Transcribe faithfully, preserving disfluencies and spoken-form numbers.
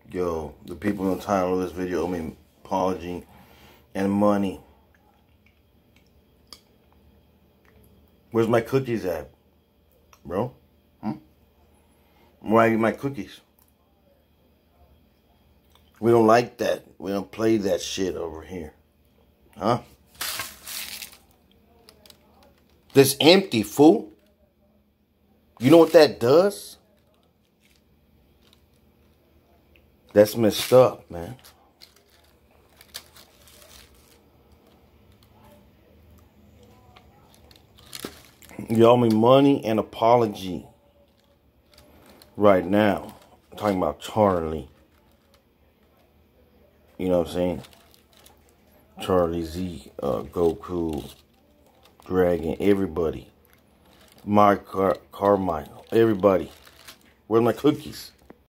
Yo, the people in the title of this video owe me an apology and money. Where's my cookies at, bro? Hmm? Where are my cookies? We don't like that. We don't play that shit over here. Huh? This empty, fool. You know what that does? That's messed up, man. You owe me money and apology right now. I'm talking about Charlie. You know what I'm saying? Charlie, Z, uh, Goku, Dragon, everybody. My car, Carmine, everybody. Where's my cookies?